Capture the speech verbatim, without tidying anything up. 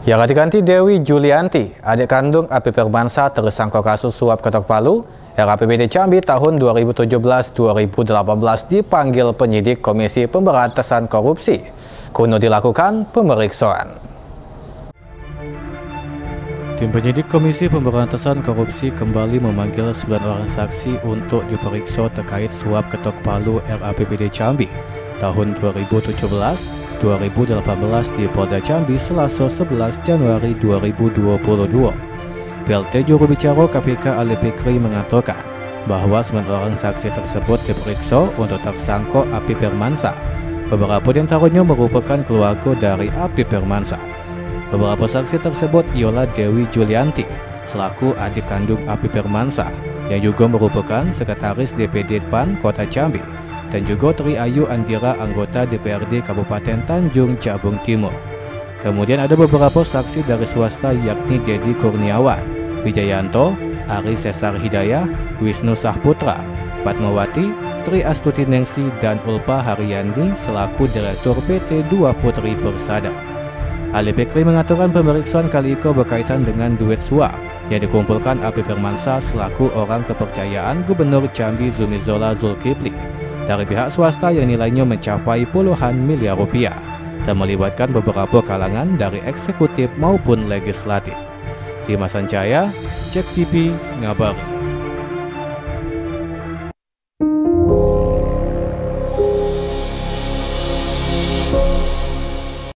Yang diganti Dewi Julianti, adik kandung Api Firmansyah tersangka kasus suap ketok palu R A P B D Jambi tahun dua ribu tujuh belas dua ribu delapan belas dipanggil penyidik Komisi Pemberantasan Korupsi guna dilakukan pemeriksaan. Tim penyidik Komisi Pemberantasan Korupsi kembali memanggil sembilan orang saksi untuk diperiksa terkait suap ketok palu R A P B D Jambi tahun dua ribu tujuh belas dua ribu delapan belas di Polda Jambi Selasa sebelas Januari dua ribu dua puluh dua. P L T Juru Bicara K P K Ali Fikri mengatakan bahwa sembilan orang saksi tersebut diperiksa untuk tersangka Api Firmansyah. Beberapa di antaranya merupakan keluarga dari Api Firmansyah. Beberapa saksi tersebut ialah Dewi Julianti selaku adik kandung Api Firmansyah yang juga merupakan sekretaris D P D P A N Kota Jambi, dan juga Tri Ayu Andira anggota D P R D Kabupaten Tanjung Jabung Timur. Kemudian ada beberapa saksi dari swasta yakni Dedi Kurniawan, Wijayanto, Ari Cesar Hidayah, Wisnu Sahputra, Padmawati, Sri Astuti Nengsi, dan Ulpa Haryandi selaku Direktur P T dua Putri Persada. Ali Fikri mengatakan pemeriksaan kali itu berkaitan dengan duit suap yang dikumpulkan Api Firmansyah selaku orang kepercayaan Gubernur Jambi Zumizola Zulkifli dari pihak swasta yang nilainya mencapai puluhan miliar rupiah dan melibatkan beberapa kalangan dari eksekutif maupun legislatif. Dimas Sancaya, Cek T V, Ngabari.